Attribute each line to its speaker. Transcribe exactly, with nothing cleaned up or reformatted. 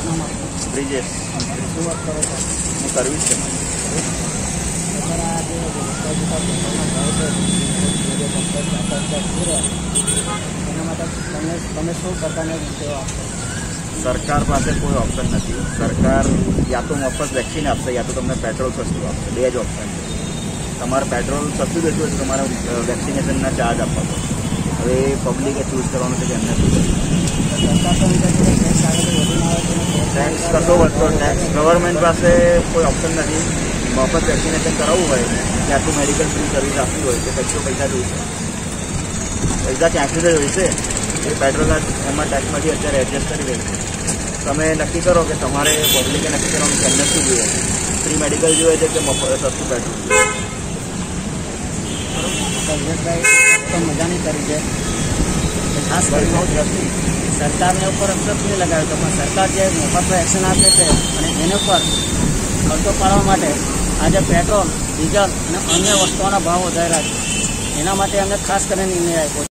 Speaker 1: બ્રિજેશ
Speaker 2: શું વાત કરો છો?
Speaker 1: હું સર્વિસ છે.
Speaker 2: સર આ જે પેટ્રોલના ભાવ છે એના માટે તમને તમે શું પ્રકારના સેવા આપશો?
Speaker 1: સરકાર પાસે કોઈ ઓપ્શન નથી. સરકાર યા તો મફત વેક્સિન આપશે યા તો તમને પેટ્રોલ સસ્તું આપશે. બે જ ઓપ્શન છે. તમારે પેટ્રોલ સસ્તું જોઈતું હોય તો તમારે વેક્સિનેશનના ચાર્જ આપવા પડશે. હવે પબ્લિકે ચૂઝ કરવાનું છે કે એમને શું
Speaker 2: સરકાર તો ટેક્સ આગળ વધીને આવે છે.
Speaker 1: ટેક્સ કશો વધતો ટેક્સ ગવર્મેન્ટ પાસે કોઈ ઓપ્શન નથી. મફત વેક્સિનેશન કરાવવું હોય યા તો મેડિકલ ફ્રી સર્વિસ આપવી હોય તો કેટલો પૈસા જોઈશે? પૈસા ક્યાંથી તો જોઈશે. એ પેટ્રોલના એમાં ટેક્સમાંથી અત્યારે એડજસ્ટ કરી દે છે. તમે નક્કી કરો કે તમારે પબ્લિકે નક્કી કરવાનું કે એમને શું જોઈએ છે. ફ્રી મેડિકલ જોઈએ છે કે સસ્તું પેટ્રોલ જોઈએ?
Speaker 2: તો મજાની કરી છે. ખાસ કરીને સરકારને ઉપર અસર નહીં લગાવ્યો તો પણ સરકાર જે મફત એક્શન આપે છે અને એને પર ખર્ચો પાડવા માટે આજે પેટ્રોલ ડીઝલ અને અન્ય વસ્તુઓના ભાવ વધાર્યા છે. એના માટે અમે ખાસ કરીને નિર્ણય આપ્યો.